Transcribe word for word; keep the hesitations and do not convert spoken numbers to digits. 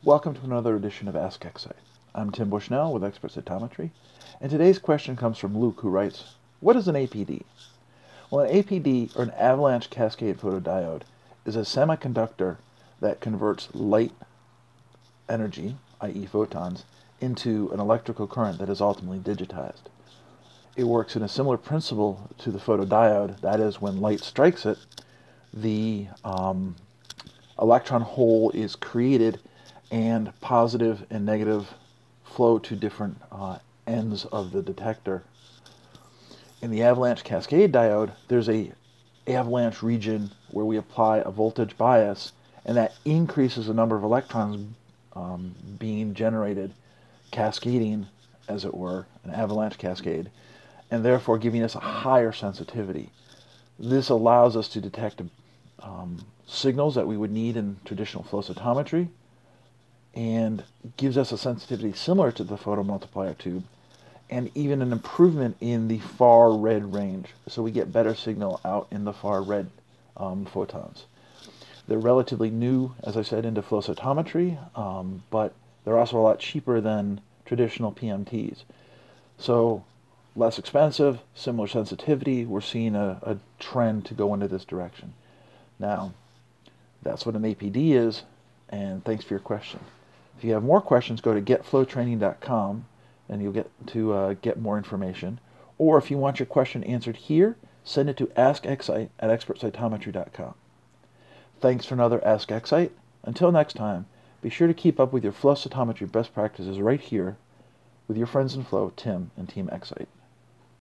Welcome to another edition of Ask Excite. I'm Tim Bushnell with Expert Cytometry, and today's question comes from Luke, who writes, what is an A P D? Well, an A P D, or an avalanche cascade photodiode, is a semiconductor that converts light energy, that is photons, into an electrical current that is ultimately digitized. It works in a similar principle to the photodiode, that is, when light strikes it, the um, electron hole is created and positive and negative flow to different uh, ends of the detector. In the avalanche cascade diode, there's a avalanche region where we apply a voltage bias, and that increases the number of electrons um, being generated, cascading, as it were, an avalanche cascade, and therefore giving us a higher sensitivity. This allows us to detect um, signals that we would need in traditional flow cytometry, and gives us a sensitivity similar to the photomultiplier tube, and even an improvement in the far red range. So we get better signal out in the far red um, photons. They're relatively new, as I said, into flow cytometry, um, but they're also a lot cheaper than traditional P M Ts. So less expensive, similar sensitivity. We're seeing a, a trend to go into this direction. Now, that's what an A P D is, and thanks for your question. If you have more questions, go to get flow training dot com and you'll get to uh, get more information. Or if you want your question answered here, send it to ask excite at expert cytometry dot com. Thanks for another Ask Excite. Until next time, be sure to keep up with your flow cytometry best practices right here with your friends in Flow, Tim and Team Excite.